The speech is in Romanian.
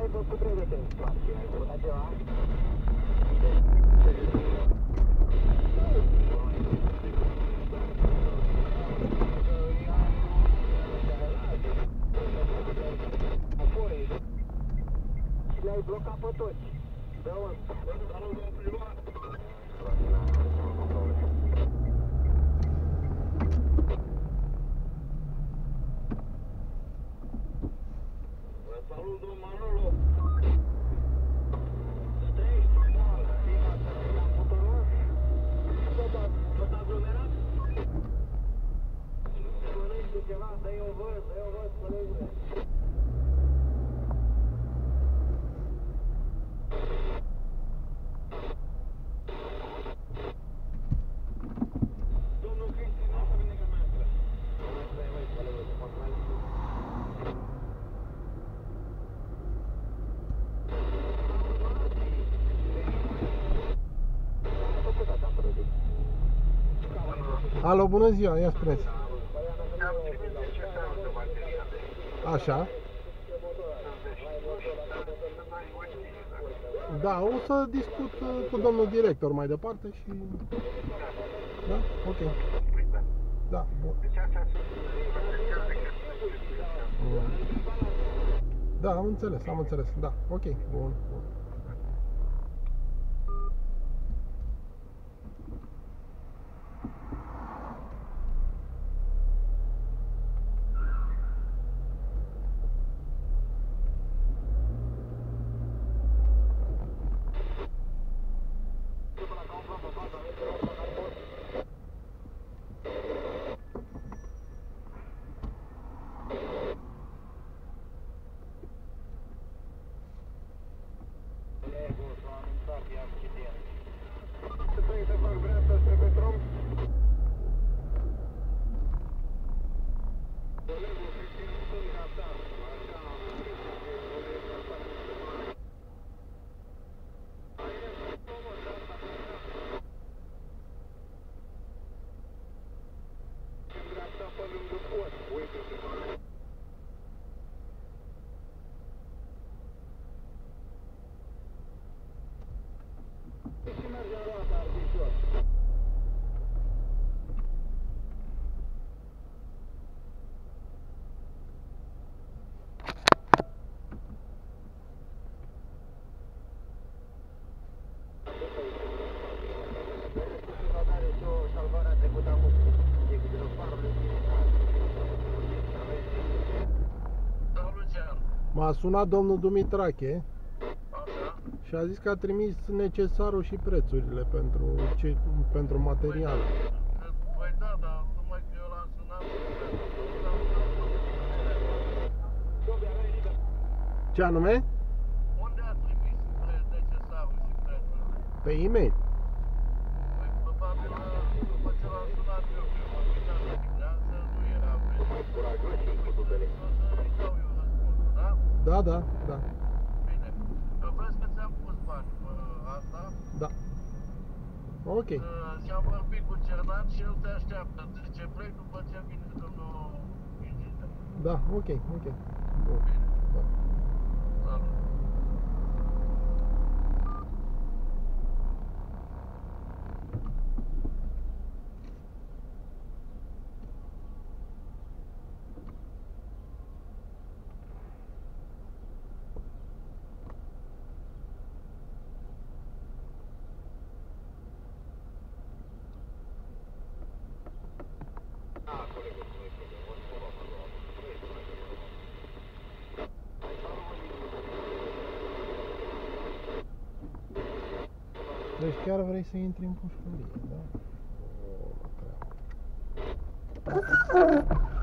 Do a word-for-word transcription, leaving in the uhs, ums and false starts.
ai făcut prieteni, toate, ai făcut ceva? Apoi, și le-ai blocat pe toți. Da, salut, domnul Manolo! Să trăiești, da, prima să la Butoros, tot aglomerat? Spălăște ceva, dă-i o văz, dă-i o văz, spălăște. Domnul Cristi, nu o să vine că meastră. Nu stai, măi, spălăște, fac mai zi. Alo, bună ziua, ia spuneți. Așa. Da, o să discut cu domnul director mai departe și... Da? Ok. Da, bun. Da, am înțeles, am înțeles. Da, ok, bun, bun. Și merge în roata arbitros. M-a sunat domnul Dumitrache și a zis că a trimis necesarul și prețurile pentru, ce, pentru material. Păi da, dar numai că eu l-am sunat. Ce anume? Unde a trimis necesarul și prețurile? Pe e-mail. Păi probabil după ce l-am sunat eu, că m-am uitat la dimineață, nu era pe... O să-i dau eu răspunsul, da? Da, da, da. Bine. Că vezi că ți-am pus bani pe asta? Da. Ok. Și-am vorbit cu Cernan și el te așteaptă. Zice, plec după ce vine domnul inginer. Da, ok, ok. Bun. Da. Salut. Deci chiar vrei să intri în pușcărie, da? O, treabă.